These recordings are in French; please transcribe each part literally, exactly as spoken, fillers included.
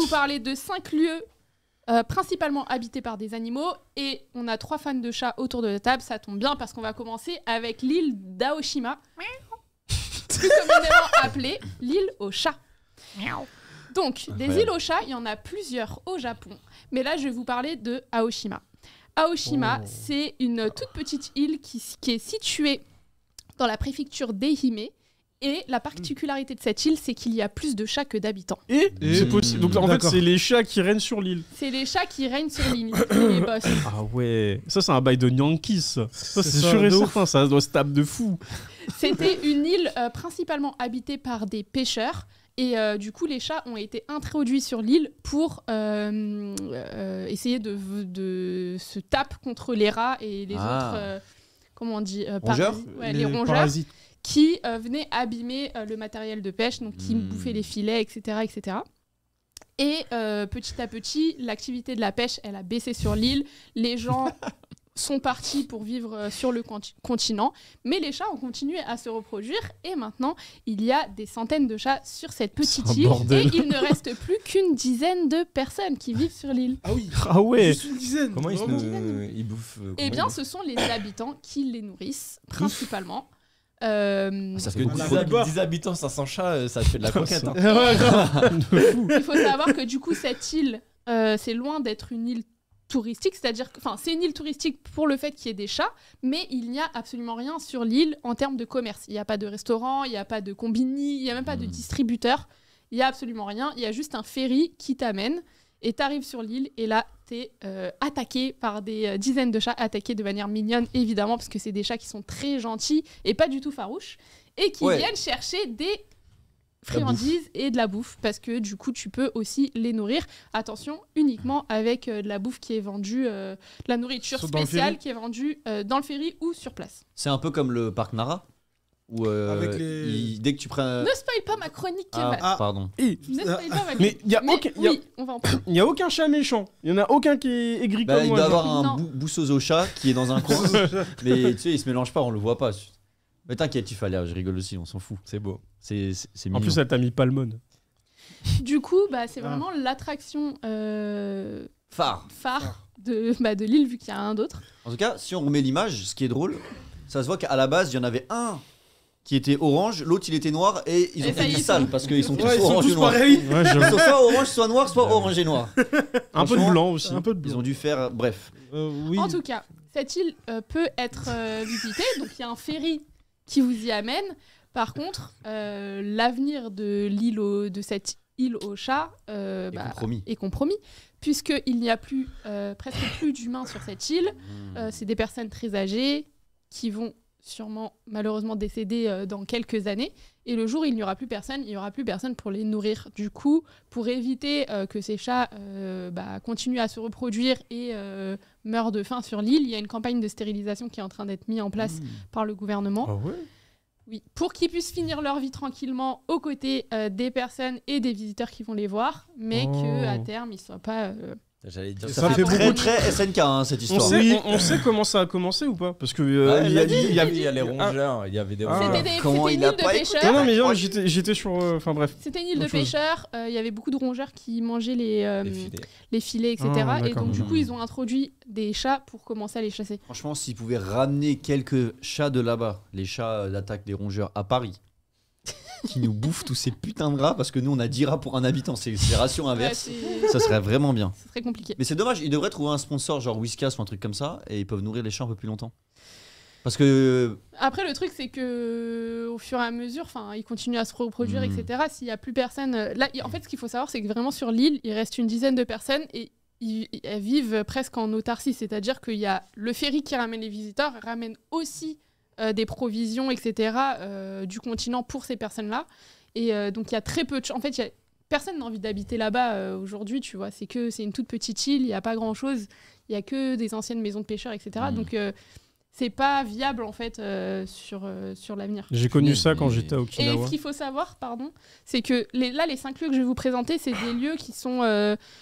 parler de cinq lieux euh, principalement habités par des animaux. Et on a trois fans de chats autour de la table. Ça tombe bien parce qu'on va commencer avec l'île d'Aoshima, plus communément appelée l'île aux chats. Donc, des îles aux chats, il y en a plusieurs au Japon. Mais là, je vais vous parler de Aoshima. Aoshima, oh. c'est une toute petite île qui, qui est située dans la préfecture d'Ehime. Et la particularité de cette île, c'est qu'il y a plus de chats que d'habitants. Et, et c'est possible. Donc en fait, c'est les chats qui règnent sur l'île. C'est les chats qui règnent sur l'île, les boss. Ah ouais, ça c'est un bail de Yankees. Ça, ça c'est sûr et certain, ça doit se taper de fou. C'était une île euh, principalement habitée par des pêcheurs. Et euh, du coup, les chats ont été introduits sur l'île pour euh, euh, essayer de, de se taper contre les rats et les ah. autres... Euh, comment on dit euh, Rongeurs ouais, les, les rongeurs. Parasites. Qui euh, venaient abîmer euh, le matériel de pêche, donc qui mmh. bouffaient les filets, et cetera, et cetera. Et euh, petit à petit, l'activité de la pêche, elle a baissé sur l'île. Les gens sont partis pour vivre euh, sur le conti- continent, mais les chats ont continué à se reproduire. Et maintenant, il y a des centaines de chats sur cette petite île, bordel. Et il ne reste plus qu'une dizaine de personnes qui vivent sur l'île. Ah oui. Ah ouais. Juste une dizaine. Comment ils, se ne... ils bouffent euh, Eh bien, ce sont les habitants qui les nourrissent principalement. Euh, ça fait dix habitants, cinq cents chats, ça fait de la conquête. Hein. Il faut savoir que du coup, cette île, euh, c'est loin d'être une île touristique, c'est-à-dire que, enfin, c'est une île touristique pour le fait qu'il y ait des chats, mais il n'y a absolument rien sur l'île en termes de commerce. Il n'y a pas de restaurant, il n'y a pas de combini, il n'y a même pas mmh. de distributeur. Il n'y a absolument rien. Il y a juste un ferry qui t'amène et t'arrives sur l'île et là, t'es euh, attaqué par des euh, dizaines de chats, attaqués de manière mignonne, évidemment, parce que c'est des chats qui sont très gentils et pas du tout farouches, et qui ouais. viennent chercher des friandises et de la bouffe, parce que du coup, tu peux aussi les nourrir. Attention, uniquement avec euh, de la bouffe qui est vendue, euh, de la nourriture spéciale qui est vendue euh, dans le ferry ou sur place. C'est un peu comme le parc Nara Ou euh, Avec les... il, dès que tu prends... Ne spoil pas ma chronique. Ah, ah pardon. Ne spoil pas ma chronique. Mais il n'y a, aucun, oui, y a... y a aucun chat méchant. Il n'y en a aucun qui est aigri bah, comme il moi. Il doit avoir un bou- boussozo chat qui est dans un coin. Mais tu sais, il se mélange pas, on le voit pas. Mais t'inquiète, tu fallait, je rigole aussi, on s'en fout. C'est beau. C'est, c'est, c'est en plus, elle t'a mis Palmone. Du coup, bah, c'est vraiment ah. l'attraction euh... phare, phare de, bah, de l'île, vu qu'il y a un d'autre. En tout cas, si on remet l'image, ce qui est drôle, ça se voit qu'à la base, il y en avait un qui était orange, l'autre il était noir et ils ont et fait du sale parce qu'ils sont tous ouais, orange et noir. Ouais, ils sont soit orange, soit noir, soit ouais. orange et noir. Un peu de blanc aussi. Un peu de blanc. Ils ont dû faire, bref. Euh, oui. En tout cas, cette île euh, peut être euh, visitée, donc il y a un ferry qui vous y amène. Par contre, euh, l'avenir de l'île au, de cette île aux chats euh, bah, compromis. est compromis, puisqu'il n'y a plus, euh, presque plus d'humains sur cette île. Mmh. Euh, c'est des personnes très âgées qui vont sûrement malheureusement décéder euh, dans quelques années, et le jour où il n'y aura plus personne, il n'y aura plus personne pour les nourrir. Du coup, pour éviter euh, que ces chats euh, bah, continuent à se reproduire et euh, meurent de faim sur l'île, il y a une campagne de stérilisation qui est en train d'être mise en place mmh. par le gouvernement. Ah ouais ? Oui, pour qu'ils puissent finir leur vie tranquillement aux côtés euh, des personnes et des visiteurs qui vont les voir, mais oh. qu'à terme, ils ne soient pas... Euh, J'allais dire, ça, ça fait très très S N K hein, cette histoire. On sait, oui. on, on sait comment ça a commencé ou pas? Parce que euh, ouais, il, y a, dit, il, y a, il y a les rongeurs, ah. il y avait des rongeurs. C'était, des, comment c'était il une île de pêcheurs. Non, non, mais genre, j'étais, j'étais sur. Enfin euh, bref. C'était une île de pêcheurs. Il euh, y avait beaucoup de rongeurs qui mangeaient les, euh, les, filets. les filets, et cetera. Ah, et donc du coup, ils ont introduit des chats pour commencer à les chasser. Franchement, s'ils pouvaient ramener quelques chats de là-bas, les chats d'attaque des rongeurs à Paris. Qui nous bouffent tous ces putains de rats parce que nous on a dix rats pour un habitant, c'est, c'est ration inverse. Ouais, ça serait vraiment bien. C'est très compliqué. Mais c'est dommage, ils devraient trouver un sponsor genre Whiskas ou un truc comme ça et ils peuvent nourrir les chats un peu plus longtemps. Parce que après le truc c'est que au fur et à mesure, enfin ils continuent à se reproduire, mmh. et cetera. S'il y a plus personne, là en fait ce qu'il faut savoir c'est que vraiment sur l'île il reste une dizaine de personnes et ils, elles vivent presque en autarcie, c'est-à-dire qu'il y a le ferry qui ramène les visiteurs, ramène aussi Euh, des provisions, et cetera, euh, du continent pour ces personnes-là. Et euh, donc, il y a très peu de... Ch- en fait, y a... personne n'a envie d'habiter là-bas euh, aujourd'hui, tu vois. C'est que c'est une toute petite île, il n'y a pas grand-chose. Il n'y a que des anciennes maisons de pêcheurs, et cetera. Mmh. Donc, euh, c'est pas viable, en fait, euh, sur, euh, sur l'avenir. J'ai connu ça quand j'étais à Okinawa. Et ce qu'il faut savoir, pardon, c'est que les, là, les cinq lieux que je vais vous présenter, c'est des lieux qui sont... Euh,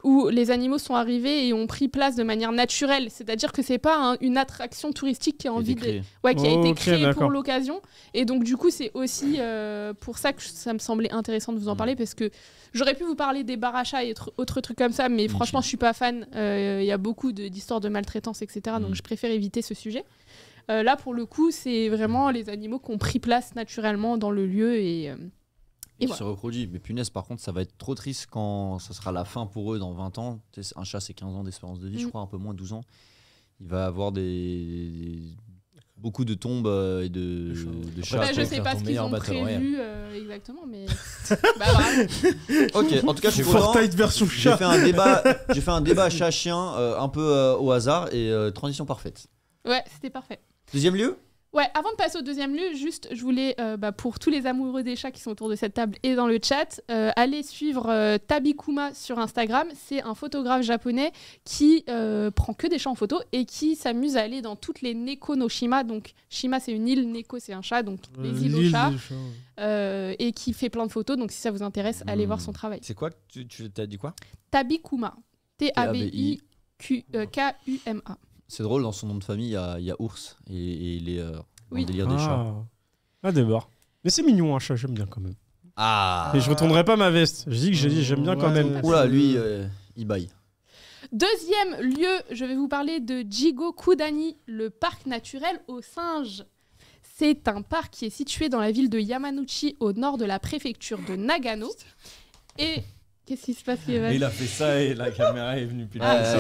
où les animaux sont arrivés et ont pris place de manière naturelle. C'est-à-dire que c'est pas un, une attraction touristique qui a, envie de... ouais, qui a oh, été okay, créée pour l'occasion. Et donc, du coup, c'est aussi euh, pour ça que ça me semblait intéressant de vous en parler, parce que j'aurais pu vous parler des bars à chats et autres trucs comme ça, mais franchement, je suis pas fan. Il euh, y a beaucoup d'histoires de, de maltraitance, et cetera. Donc, mm. je préfère éviter ce sujet. Euh, là, pour le coup, c'est vraiment les animaux qui ont pris place naturellement dans le lieu et... Euh, Et qui se reproduit. Mais punaise, par contre, ça va être trop triste quand ce sera la fin pour eux dans vingt ans. Tu sais, un chat, c'est quinze ans d'espérance de vie, mmh. je crois, un peu moins, douze ans. Il va avoir des... beaucoup de tombes et de, de chats. Bah, je sais pas ce qu'ils ont prévu euh, exactement, mais... bah, voilà. Ok, en tout cas, je suis Fortnite version chat. J'ai fait un débat, j'ai fait un débat chat-chien euh, un peu euh, au hasard et euh, transition parfaite. Ouais, c'était parfait. Deuxième lieu ? Ouais, avant de passer au deuxième lieu, juste, je voulais, euh, bah, pour tous les amoureux des chats qui sont autour de cette table et dans le chat, euh, aller suivre euh, Tabikuma sur Instagram. C'est un photographe japonais qui euh, prend que des chats en photo et qui s'amuse à aller dans toutes les Neko no Shima. Donc, Shima, c'est une île, Neko, c'est un chat, donc les euh, îles aux chats. Chats ouais. euh, et qui fait plein de photos. Donc, si ça vous intéresse, allez mmh. voir son travail. C'est quoi tu, tu t'as dit quoi Tabikuma. T A B I K U M A. C'est drôle, dans son nom de famille, il y a, y a ours et, et il est euh, dans oui. le délire des ah. chats. Ah, d'abord. Mais c'est mignon un chat, j'aime bien quand même. Ah. Et je retournerai pas ma veste. Je dis que j'ai dit j'aime bien ouais, quand même. Oula, lui, euh, il baille. Deuxième lieu, je vais vous parler de Jigokudani, le parc naturel aux singes. C'est un parc qui est situé dans la ville de Yamanouchi, au nord de la préfecture de Nagano. Et... Qu'est-ce qui se passe, Kevin ? Il a fait ça et la caméra est venue pile. Ah,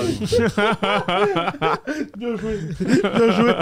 bien joué. Bien joué.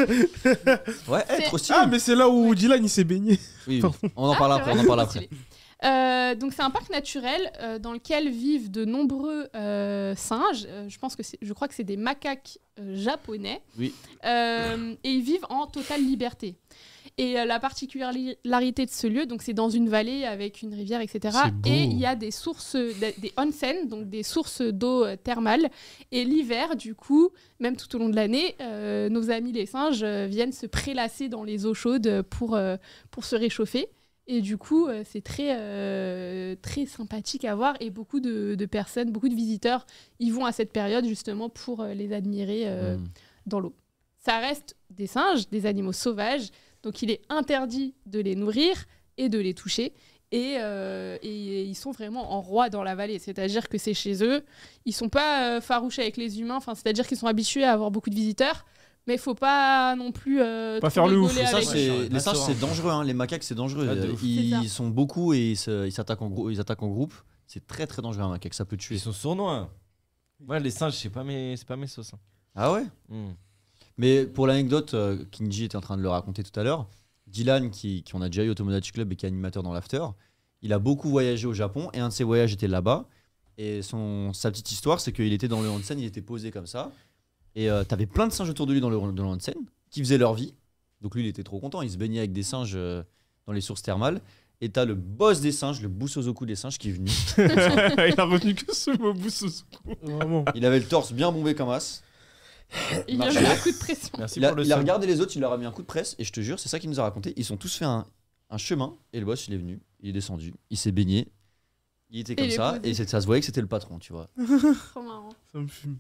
Ouais, hey, trop stylé. Ah, mais c'est là où Dylan il s'est baigné. Oui, on en parle ah, après. On en parle après. Euh, donc c'est un parc naturel euh, dans lequel vivent de nombreux euh, singes. Euh, je pense que je crois que c'est des macaques euh, japonais. Oui. Euh, et ils vivent en totale liberté. Et euh, la particularité de ce lieu, donc c'est dans une vallée avec une rivière, et cetera. Et il y a des sources, des, des onsen, donc des sources d'eau euh, thermale. Et l'hiver, du coup, même tout au long de l'année, euh, nos amis les singes euh, viennent se prélasser dans les eaux chaudes pour, euh, pour se réchauffer. Et du coup, euh, c'est très, euh, très sympathique à voir. Et beaucoup de, de personnes, beaucoup de visiteurs, ils vont à cette période justement pour euh, les admirer euh, mmh. dans l'eau. Ça reste des singes, des animaux sauvages. Donc, il est interdit de les nourrir et de les toucher. Et, euh, et ils sont vraiment en roi dans la vallée. C'est-à-dire que c'est chez eux. Ils ne sont pas euh, farouches avec les humains. Enfin, c'est-à-dire qu'ils sont habitués à avoir beaucoup de visiteurs. Mais il ne faut pas non plus euh, pas faire le ouf. Ça, c'est, les singes, c'est dangereux. Hein. Les macaques, c'est dangereux. Ah, ils, ils sont beaucoup et ils, ils, s'attaquent en gros, ils attaquent en groupe. C'est très, très dangereux, un macaque. Ça peut tuer. Ils sont sournois. Ouais, les singes, c'est pas mes, c'est pas mes sauces. Hein. Ah ouais mm. Mais pour l'anecdote, euh, Kinji était en train de le raconter tout à l'heure. Dylan, qui, qui on a déjà eu au Tomodachi Club et qui est animateur dans l'After, il a beaucoup voyagé au Japon et un de ses voyages était là-bas. Et son, sa petite histoire, c'est qu'il était dans le onsen, il était posé comme ça. Et euh, t'avais plein de singes autour de lui dans le, dans le onsen qui faisaient leur vie. Donc lui, il était trop content. Il se baignait avec des singes euh, dans les sources thermales. Et t'as le boss des singes, le Busozoku des singes qui est venu. Il a retenu que ce mot Busozoku. Vraiment. Il avait le torse bien bombé comme as. Il a mis un coup de pression. Merci il a, pour le il a regardé les autres, il leur a mis un coup de presse. Et je te jure, c'est ça qu'il nous a raconté. Ils ont tous fait un, un chemin. Et le boss, il est venu. Il est descendu. Il s'est baigné. Il était comme et ça. Et ça se voyait que c'était le patron, tu vois. Trop marrant. Ça me fume.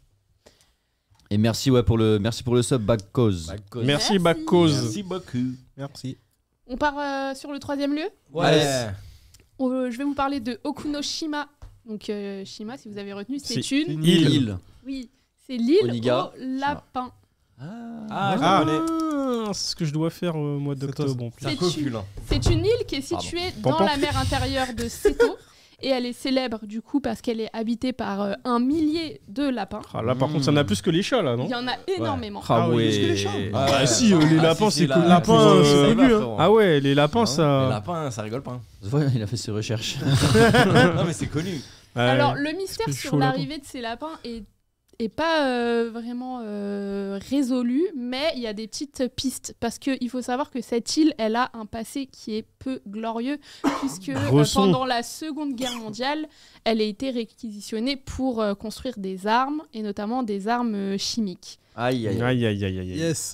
Et merci, ouais, pour le, merci pour le sub, Back Cause. Merci, merci. Back Cause. Merci beaucoup. Merci. On part euh, sur le troisième lieu. Ouais. On, euh, je vais vous parler de Okunoshima. Donc, euh, Shima, si vous avez retenu, c'est, c'est une... une île. île. Oui, c'est l'île Oniga. au lapin. Ah, ah, ah, ah c'est ce que je dois faire au mois d'octobre. Bon, c'est, une, c'est une île qui est située Pardon. dans la mer intérieure de Seto. Et elle est célèbre du coup parce qu'elle est habitée par euh, un millier de lapins. Ah, là par mmh. contre, ça en a plus que les chats là, non ? Il y en a énormément. Ouais. Ah, ouais. Plus que les chats. Ah, ah si, euh, les lapins, ah, si, c'est cool. Lapins, euh, c'est connu. Hein. Ah ouais, les lapins, ah, ça. Les lapins, ça rigole pas. Ouais, il a fait ses recherches. Non mais c'est connu. Ouais. Alors le mystère sur l'arrivée lapin. de ces lapins est est pas euh, vraiment euh, résolu, mais il y a des petites pistes parce que il faut savoir que cette île, elle a un passé qui est peu glorieux puisque euh, pendant la Seconde Guerre mondiale, elle a été réquisitionnée pour euh, construire des armes et notamment des armes euh, chimiques. Aïe aïe aïe aïe aïe aïe. Yes.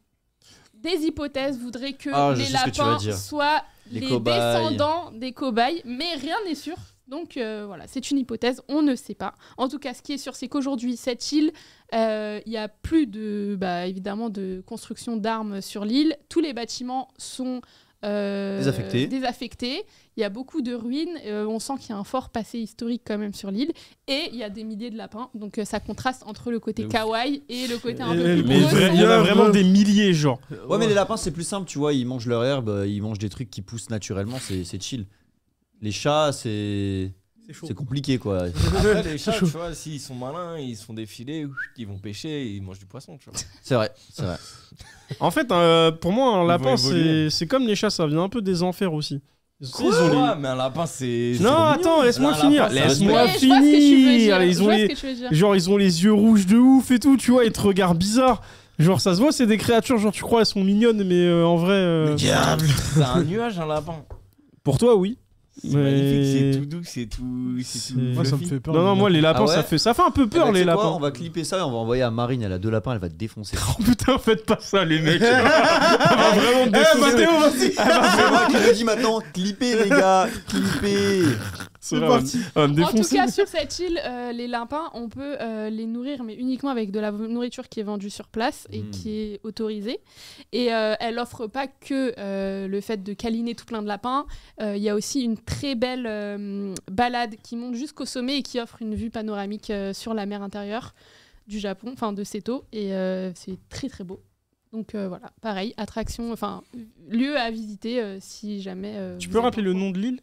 Des hypothèses voudraient que ah, les lapins que soient les, les descendants des cobayes, mais rien n'est sûr. Donc euh, voilà, c'est une hypothèse, on ne sait pas. En tout cas, ce qui est sûr, c'est qu'aujourd'hui, cette île, il euh, n'y a plus de, bah, évidemment, de construction d'armes sur l'île. Tous les bâtiments sont euh, désaffectés. désaffectés. Il y a beaucoup de ruines. Euh, on sent qu'il y a un fort passé historique quand même sur l'île. Et il y a des milliers de lapins. Donc euh, ça contraste entre le côté kawaii et le côté un peu plus Mais gros. il y en a vraiment des milliers, genre. Ouais, mais les lapins, c'est plus simple, tu vois. Ils mangent leur herbe, ils mangent des trucs qui poussent naturellement, c'est c'est chill. Les chats, c'est. C'est compliqué, quoi. Après, les chats, tu vois, s'ils sont malins, ils se font des filets, ils vont pêcher, ils mangent du poisson, tu vois. C'est vrai, c'est vrai. En fait, euh, pour moi, un Ils lapin, vont évoluer. c'est c'est comme les chats, ça vient un peu des enfers aussi. Ils Quoi ont les- Ouais, mais un lapin, c'est. c'est Non, trop attends, mignon. laisse-moi Un finir. lapin, Laisse-moi Ouais, je vois ce que tu veux finir. dire. Ils Je ont vois les... ce que tu veux dire. Genre, ils ont les yeux rouges de ouf et tout, tu vois, ils te regardent bizarre. Genre, ça se voit, c'est des créatures, genre, tu crois, elles sont mignonnes, mais euh, en vrai. euh, Diable. C'est un nuage, un lapin. Pour toi, oui. C'est Mais- magnifique, c'est tout doux, c'est tout. C'est C'est- tout. Moi, ça me fluffy. fait peur. Non, non, moi, les lapins, Ah ouais ça, fait... ça fait un peu Eh peur, ben, tu les sais quoi, lapins. on va clipper ça et on va envoyer à Marine, elle a deux lapins, elle va te défoncer. Oh putain, faites pas ça, les mecs. On va vraiment te Eh, défoncer. Mathéo, vas-y. C'est moi qui le dis maintenant, clipper les gars, clipper. C'est C'est vrai, parti. on va me En tout défoncer. cas, sur cette île, euh, les lapins, on peut euh, les nourrir, mais uniquement avec de la nourriture qui est vendue sur place et Mm. qui est autorisée. Et euh, elle offre pas que euh, le fait de câliner tout plein de lapins. Euh, Il y a aussi une très belle euh, balade qui monte jusqu'au sommet et qui offre une vue panoramique euh, sur la mer intérieure du Japon, enfin de Seto. Et euh, c'est très très beau. Donc euh, voilà, pareil, attraction, enfin lieu à visiter euh, si jamais. euh, Tu vous peux êtes rappeler en le coin. nom de l'île?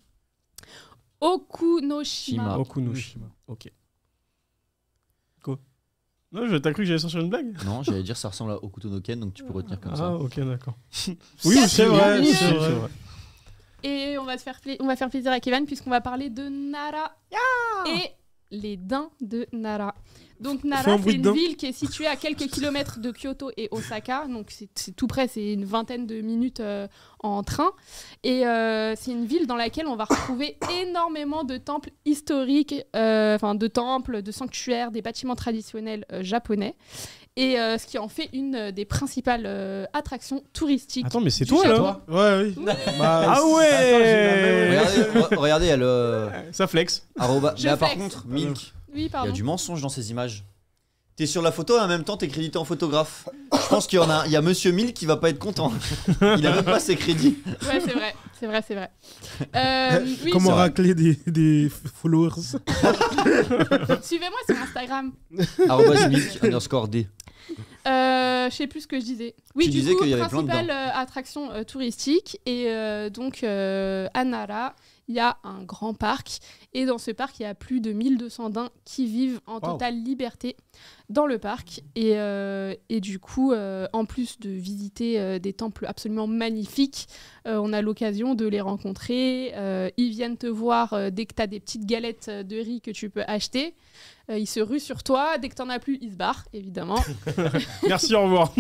Okunoshima. Shima. Okunoshima. Ok. Quoi? Non, je- t'as cru que j'allais sortir une blague? Non, j'allais dire ça ressemble à Okuto no Ken, donc tu peux retenir comme Ah, ça. ok, d'accord. Ça, Oui, c'est c'est vrai, mieux. c'est vrai. Et on va, te faire pla- on va faire plaisir à Kevin puisqu'on va parler de Nara et les daims de Nara. Donc Fais un Nara, bruit c'est de une daim. ville qui est située à quelques kilomètres de Kyoto et Osaka. Donc c'est c'est tout près, c'est une vingtaine de minutes euh, en train. Et euh, c'est une ville dans laquelle on va retrouver énormément de temples historiques, euh, enfin de temples, de sanctuaires, des bâtiments traditionnels euh, japonais. Et euh, ce qui en fait une euh, des principales euh, attractions touristiques. Attends, mais c'est Du toi, Japon. là? Ouais, oui. Oui. Bah, Ah ouais! Regardez, re- regardez, elle. Euh, Ça flex. arroba- Je Mais par flex. contre, Milk, Oui, il y pardon. a du mensonge dans ces images. T'es sur la photo et en même temps t'es crédité en photographe. Je pense qu'il y en a, il y a Monsieur Milk qui va pas être content. Il a même pas ses crédits. Ouais, c'est vrai, c'est vrai, c'est vrai. Euh, oui, Comment c'est vrai. racler des, des followers? suivez-moi sur Instagram. Arrobas Milk underscore D. Euh, je sais plus ce que je disais. Oui, Tu du disais coup, qu'il y avait plein de principale euh, attraction euh, touristique. Et euh, donc, euh, à Nara, il y a un grand parc. Et dans ce parc, il y a plus de mille deux cents daims qui vivent en Wow. totale liberté dans le parc. Et, euh, et du coup, euh, en plus de visiter euh, des temples absolument magnifiques, euh, on a l'occasion de les rencontrer. Euh, ils viennent te voir euh, dès que tu as des petites galettes de riz que tu peux acheter. Euh, ils se ruent sur toi. Dès que tu n'en as plus, ils se barrent, évidemment. Merci, au revoir.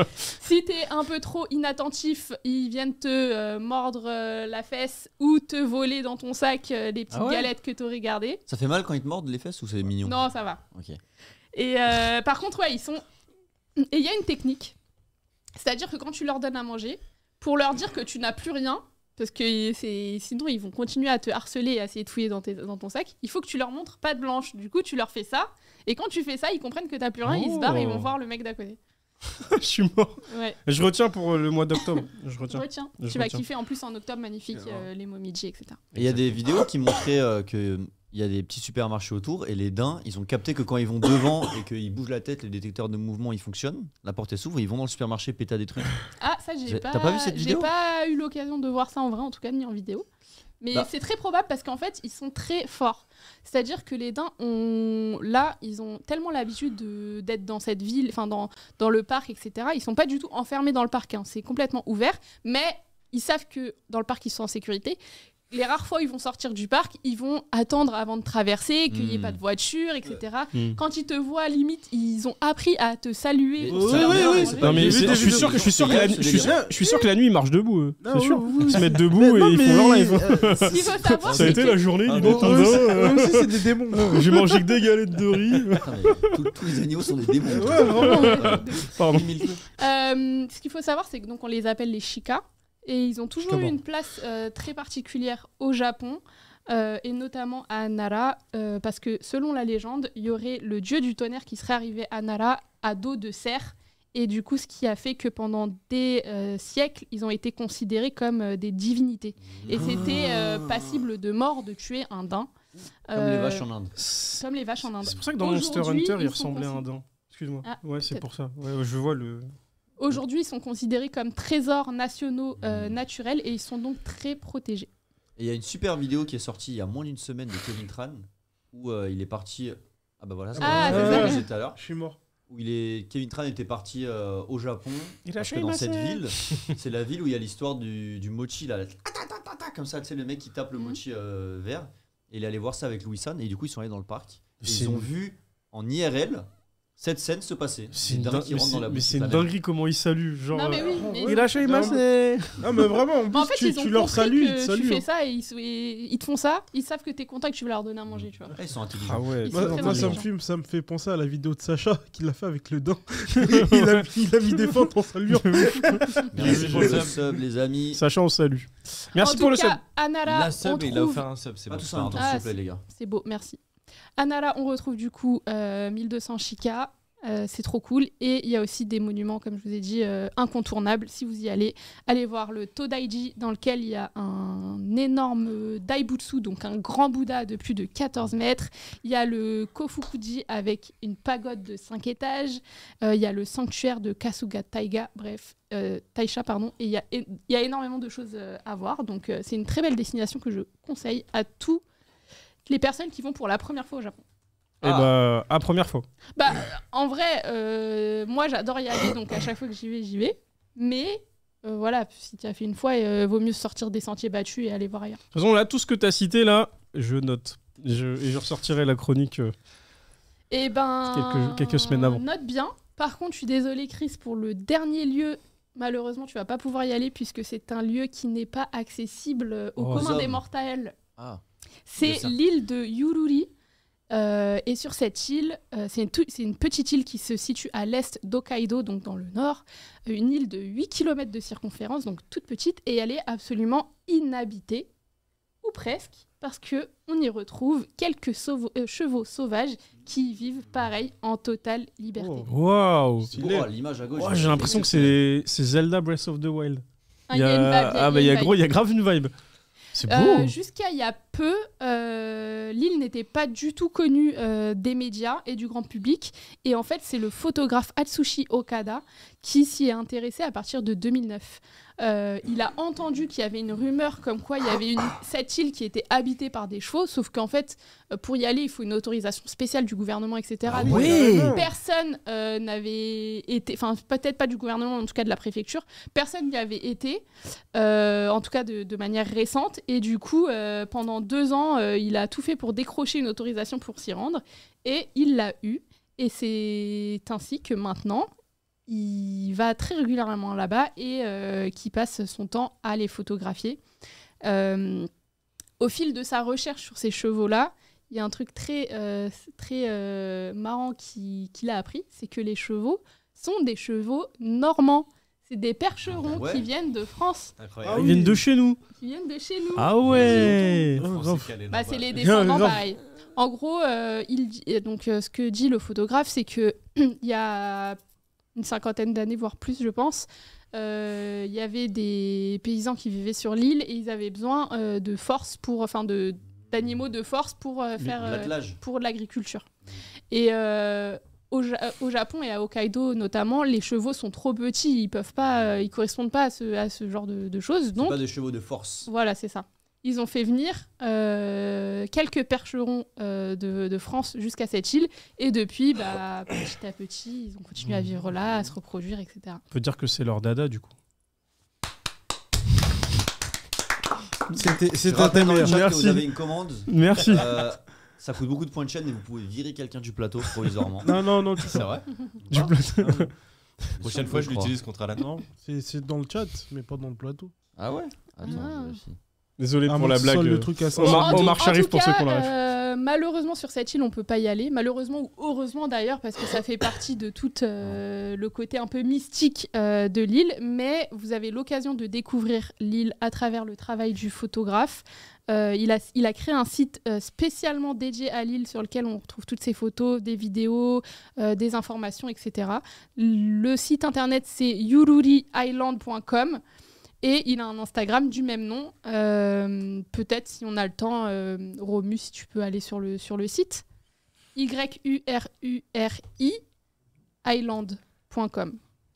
Si t'es un peu trop inattentif, ils viennent te euh, mordre euh, la fesse ou te voler dans ton sac euh, les petites Ah ouais galettes que t'aurais gardées. Ça fait mal quand ils te mordent les fesses ou c'est mignon? Non, ça va. Ok. Et euh, par contre, ouais, ils sont. Et il y a une technique. C'est-à-dire que quand tu leur donnes à manger, pour leur dire que tu n'as plus rien, parce que c'est... sinon ils vont continuer à te harceler et à essayer de fouiller dans, tes... dans ton sac, il faut que tu leur montres patte blanche. Du coup, tu leur fais ça. Et quand tu fais ça, ils comprennent que t'as plus rien, ils se barrent et ils vont Oh. voir le mec d'à côté. Je suis mort. Ouais. Je retiens pour euh, le mois d'octobre. Je retiens. Retiens. Je Tu vas retiens. kiffer en plus en octobre, magnifique, euh, les momiji, et cetera. Et il y a des vidéos qui montraient euh, que il y a des petits supermarchés autour et les daims, ils ont capté que quand ils vont devant et qu'ils bougent la tête, les détecteurs de mouvement ils fonctionnent, la porte elle s'ouvre, ils vont dans le supermarché péter à des trucs. Ah, ça, j'ai J'ai- pas, t'as pas vu cette j'ai vidéo pas eu l'occasion de voir ça en vrai, en tout cas, ni en vidéo. Mais Bah. c'est très probable parce qu'en fait, ils sont très forts. C'est-à-dire que les daims, ont... là, ils ont tellement l'habitude de- d'être dans cette ville, enfin dans, dans le parc, et cetera. Ils sont pas du tout enfermés dans le parc, hein. C'est complètement ouvert. Mais ils savent que dans le parc, ils sont en sécurité. Les rares fois où ils vont sortir du parc, ils vont attendre avant de traverser, qu'il n'y ait Mm. pas de voiture, et cetera. Mm. Quand ils te voient, limite, ils ont appris à te saluer. Mais pour ça se a oui, l'air oui, bien, c'est c'est pas- pas- Non, mais J'ai c'est- vu des je suis vidéos. sûr que je suis sûr que la C'est nuit, je suis, légal. je suis sûr que la nuit ils marchent debout. eux. Non, C'est sûr. oui, oui, Ils se mettent Mais debout non, et ils mais- font leur live. euh, Ce qu'il faut savoir, Ça a c'est été que la journée Ah, du bon, bon eux aussi, tendin. eux aussi, c'est des démons. J'ai mangé que des galettes de riz. Putain, mais tous- tous les animaux sont des démons. Ouais, vraiment. Euh, Pardon. Milk. Euh, ce qu'il faut savoir, c'est que donc on les appelle les Shikas et ils ont toujours Shikabans. eu une place euh, très particulière au Japon. euh, et notamment à Nara, euh, parce que selon la légende, il y aurait le dieu du tonnerre qui serait arrivé à Nara à dos de cerf, et du coup, ce qui a fait que pendant des euh, siècles, ils ont été considérés comme euh, des divinités. Et c'était euh, passible de mort de tuer un daim. Comme Euh, les vaches en Inde. Comme les vaches en Inde. C'est pour ça que dans Monster Aujourd'hui, Hunter, il ils sont ressemblait à un consi- daim. Excuse-moi. Ah, ouais, c'est peut-être. pour ça. Ouais, je vois le. Aujourd'hui, ils sont considérés comme trésors nationaux euh, naturels et ils sont donc très protégés. Et il y a une super vidéo qui est sortie il y a moins d'une semaine de Kevin Tran où euh, il est parti. Ah bah voilà, c'est Ah, ce c'est que ça. je disais tout à l'heure. Je suis mort. Où il est, Kevin Tran était parti euh, au Japon. Il a Parce que fait dans ma cette sœur. ville, c'est la ville où il y a l'histoire du, du mochi là, comme ça, tu sais, le mec qui tape le Mhm. mochi euh, vert. Et il est allé voir ça avec Louis San et du coup ils sont allés dans le parc. Et C'est ils ont une- vu en I R L cette scène se passer. C'est Des une, dingues din- qui mais rentrent dans c'est- la mais boutique, c'est une la dinguerie comment ils saluent. Genre. Non, mais euh, oui, ouais. mais- Il a fait ma Non, sœur. Ah, mais vraiment, en plus, Mais en fait, tu, ils ont tu leur compris salues, ils te que tu saluent. fais hein. ça et ils, et ils te font ça, ils savent que t'es content et que tu veux leur donner à manger, tu vois. Ah, ils sont intelligents. Ah ouais. Ils sont Moi, très moi, ça, me intelligents. fait, ça me fait penser à la vidéo de Sacha qu'il a fait avec le dent. il, a, il a mis des fentes en saluant. Merci pour le le sub. sub, les amis. Sacha, on salue. Merci en pour tout le sub. cas, à Nara, La on sub et il a trouve... offert un sub, c'est Pas bon. tout c'est ça en même temps, important. Ah, s'il vous plaît, les gars. C'est beau, merci. À Nara, on retrouve du coup euh, mille deux cents Chica. Euh, c'est trop cool. Et il y a aussi des monuments, comme je vous ai dit, euh, incontournables. Si vous y allez, allez voir le Todaiji, dans lequel il y a un énorme Daibutsu, donc un grand Bouddha de plus de quatorze mètres. Il y a le Kofukuji avec une pagode de cinq étages. Euh, il y a le sanctuaire de Kasuga Taiga, bref, euh, Taisha, pardon. Et il y a, é- il y a énormément de choses euh, à voir. Donc euh, c'est une très belle destination que je conseille à tous les personnes qui vont pour la première fois au Japon. Et bah, à première fois. Bah, en vrai, euh, moi j'adore y aller, donc à chaque fois que j'y vais, j'y vais. Mais euh, voilà, si tu as fait une fois, euh, vaut mieux sortir des sentiers battus et aller voir ailleurs. De toute façon, là, tout ce que tu as cité, là, je note. Je, et je ressortirai la chronique. euh, Et ben. Quelques- quelques semaines avant. Note bien. Par contre, je suis désolée, Chris, pour le dernier lieu. Malheureusement, tu vas pas pouvoir y aller puisque c'est un lieu qui n'est pas accessible euh, au Oh, commun aux des hommes. mortels. Ah, C'est ça. l'île de Yururi. Euh, et sur cette île, euh, c'est une, tout- c'est une petite île qui se situe à l'est d'Hokkaido, donc dans le nord. Une île de huit kilomètres de circonférence, donc toute petite. Et elle est absolument inhabitée, ou presque, parce qu'on y retrouve quelques sauvo- euh, chevaux sauvages qui y vivent pareil en totale liberté. Oh. Waouh! Stylé. Oh, l'image à gauche. Ouais, j'ai l'impression que c'est c'est Zelda Breath of the Wild. Ah, il y a une vibe, il y a- Ah, bah, il y a une gros, vibe. il y a grave une vibe. C'est beau. Euh, Jusqu'à il y a peu, euh, l'île n'était pas du tout connue euh, des médias et du grand public. Et en fait, c'est le photographe Atsushi Okada qui s'y est intéressé à partir de deux mille neuf. Euh, il a entendu qu'il y avait une rumeur comme quoi il y avait une, cette île qui était habitée par des chevaux, sauf qu'en fait, euh, pour y aller, il faut une autorisation spéciale du gouvernement, et cetera. Ah Donc, ouais. Personne euh, n'avait été, enfin peut-être pas du gouvernement, en tout cas de la préfecture, personne n'y avait été, euh, en tout cas de, de manière récente. Et du coup, euh, pendant deux ans, euh, il a tout fait pour décrocher une autorisation pour s'y rendre. Et il l'a eu. Et c'est ainsi que maintenant, il va très régulièrement là-bas et euh, qui passe son temps à les photographier. Euh, au fil de sa recherche sur ces chevaux-là, il y a un truc très, euh, très euh, marrant qui- qu'il a appris, c'est que les chevaux sont des chevaux normands. C'est des percherons Ouais. qui viennent de France, Incroyable. Ah Ils oui. viennent de chez nous. qui viennent de chez nous. Ah ouais. Les Oh, Français grave. calés Bah, là-bas. c'est les Grave, descendants, grave. pareil. En gros, euh, il dit- et donc, euh, ce que dit le photographe, c'est que il y a une cinquantaine d'années, voire plus, je pense, euh, il y avait des paysans qui vivaient sur l'île et ils avaient besoin euh, de force pour, enfin, de d'animaux de force pour euh, faire De euh, l'attelage. pour de l'agriculture. Et euh, au, Ja- au Japon et à Hokkaido notamment, les chevaux sont trop petits, ils peuvent pas, euh, ils correspondent pas à ce, à ce genre de, de choses. C'est Donc pas des chevaux de force. voilà, c'est ça. Ils ont fait venir euh, quelques percherons euh, de, de France jusqu'à cette île. Et depuis, bah, petit à petit, ils ont continué à vivre là, à se reproduire, et cetera. On peut dire que c'est leur dada du coup. C'était Je c'était un rappelle thème dans le chat que Merci. vous avez une commande. Merci. Euh, ça coûte beaucoup de points de chaîne et vous pouvez virer quelqu'un du plateau provisoirement. Non, non, non, tu C'est peux. vrai. Du Ah, plateau. Prochaine fois, je crois. l'utilise contre Alan. Non, c'est c'est dans le chat, mais pas dans le plateau. Ah ouais. Attends, Ah. je vérifie. Désolé À pour moins la que ce blague. soit le euh, truc à ça. Omar- En tout- Omar en Sharif tout pour ceux cas, qui ont la ref. euh, euh, malheureusement, sur cette île, on peut pas y aller. Malheureusement ou heureusement d'ailleurs, parce que ça fait partie de tout euh, le côté un peu mystique euh, de l'île. Mais vous avez l'occasion de découvrir l'île à travers le travail du photographe. Euh, il, a, il a créé un site euh, spécialement dédié à l'île sur lequel on retrouve toutes ces photos, des vidéos, euh, des informations, et cetera. Le site internet, c'est yururi island point com et il a un Instagram du même nom. Euh, peut-être, si on a le temps, euh, Romu, si tu peux aller sur le, sur le site. Y U R U R I island point com.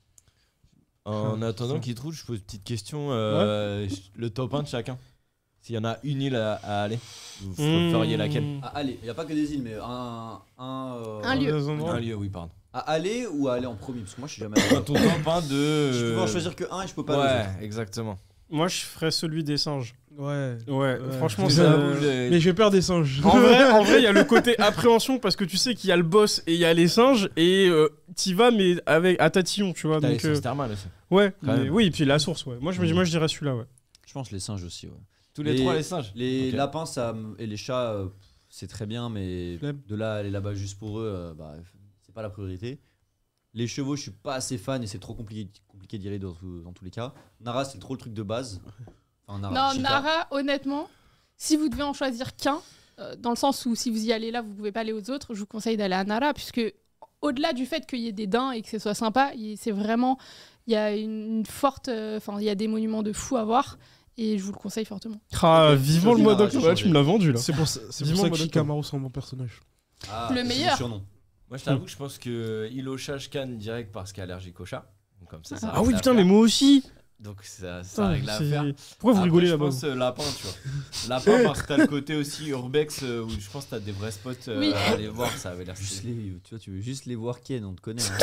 En attendant qu'il trouve, je pose une petite question. Euh, le top un de chacun. S'il y en a une île à, à aller, vous Mmh. feriez laquelle? Ah, allez, il n'y a pas que des îles, mais un. Un, euh, Un lieu. Un lieu, oui, pardon. À aller ou à aller en premier? Parce que moi, je suis jamais allé. Ton top un de. Je peux en choisir que un et je peux pas. Ouais, les autres. exactement. Moi, je ferais celui des singes. Ouais. Ouais, Ouais. franchement, C'est ça. ça. Euh, Mais j'ai peur des singes. En vrai, en vrai, il y a le côté appréhension parce que tu sais qu'il y a le boss et il y a les singes et euh, t'y vas mais avec à tatillon, tu vois. T'as les Donc, euh, singes thermales aussi. ouais, Quand mais- même. oui, et puis la source, ouais. Moi, je, me- Mmh. moi, je dirais celui-là, ouais. Je pense les singes aussi, ouais. Tous les Les- trois, les singes. Les Ok. lapins ça, me- et les chats, euh, c'est très bien, mais Flemme. de là à aller là-bas juste pour eux, euh, bah, c'est pas la priorité. Les chevaux, je suis pas assez fan et c'est trop compliqué, compliqué d'y aller dans, tout- dans tous les cas. Nara, c'est trop le truc de base. Enfin, Nara, Non, Chica. Nara, honnêtement, si vous devez en choisir qu'un, euh, dans le sens où si vous y allez là, vous pouvez pas aller aux autres, je vous conseille d'aller à Nara, puisque au-delà du fait qu'il y ait des daims et que ce soit sympa, il- c'est vraiment, il y a une forte, enfin, il y a des monuments de fous à voir, et je vous le conseille fortement. Ah, Ok. vivement le Choisis mode Nara, octobre. j'ai Ouais, tu me l'as vendu là. C'est pour ça, c'est pour Vivement ça que mode Shikamaru, c'est un bon personnage. Ah, Le c'est mon meilleur. surnom. Moi, je t'avoue que je pense que il au chat, je canne direct parce qu'il est allergique au chat. Donc, comme ça, ça Ah règle oui, putain, l'affaire. mais moi aussi. Donc, ça, ça Putain, règle c'est- l'affaire. Pourquoi vous Après, rigolez je là-bas pense euh, lapin, tu vois. Lapin parce que t'as le côté aussi urbex euh, où je pense que t'as des vrais spots euh, Oui. à aller voir, ça avait l'air Juste stylé. les, tu vois, tu veux juste les voir Ken, on te connaît. hein.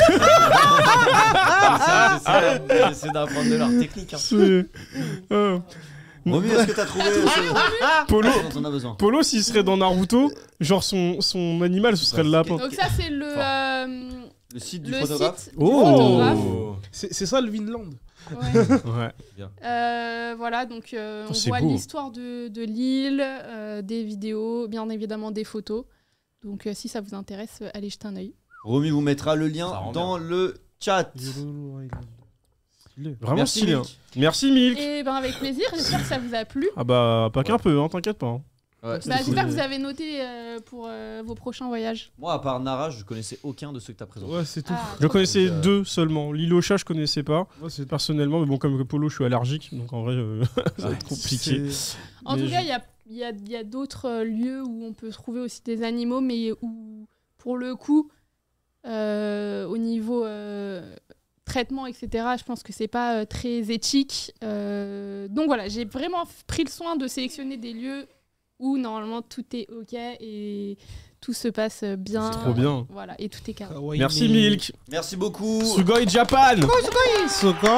J'essaie- J'essaie j'essaie d'apprendre de leur technique. Hein. C'est- Ah. Romu, est-ce que t'as trouvé ce Polo, dont on a besoin? Polo, s'il serait dans Naruto, genre son, son animal, ce serait le lapin. Donc ça, c'est le, Fort. euh, Le site du le photographe. site Oh. du photographe. Oh. C'est c'est ça le Vinland. Ouais. Ouais. Euh, voilà, donc euh, Oh, on c'est voit beau. l'histoire de, de l'île, euh, des vidéos, bien évidemment des photos. Donc euh, si ça vous intéresse, euh, allez jeter un œil. Romu vous mettra le Ça lien rend dans le chat. Vraiment Merci, stylé. hein. Milk. Merci, Milk. Et ben avec plaisir, j'espère que ça vous a plu. Ah bah, pas qu'un peu, hein, t'inquiète pas. hein. Ouais, Bah, c'était cool. j'espère que vous avez noté euh, pour euh, vos prochains voyages. Moi, à part Nara, je connaissais aucun de ceux que t'as présentés. Ouais, c'est tout. Ah, Je connaissais Donc, euh, deux seulement. L'île au chat, je connaissais pas. Ouais, c'est Personnellement, mais bon, comme que Polo, je suis allergique, donc en vrai, euh, ça va Ouais. être compliqué. c'est- En Mais tout je- cas, il y a, il y a- il y a d'autres euh, lieux où on peut trouver aussi des animaux, mais où, pour le coup, euh, au niveau euh, traitement, et cetera, je pense que c'est pas euh, très éthique. Euh, donc voilà, j'ai vraiment f- pris le soin de sélectionner des lieux où normalement tout est ok et tout se passe bien. C'est trop bien. Voilà, et tout est carré. Kawaii Merci, mais- Milk. Merci beaucoup. Sugoi Japan. Suka.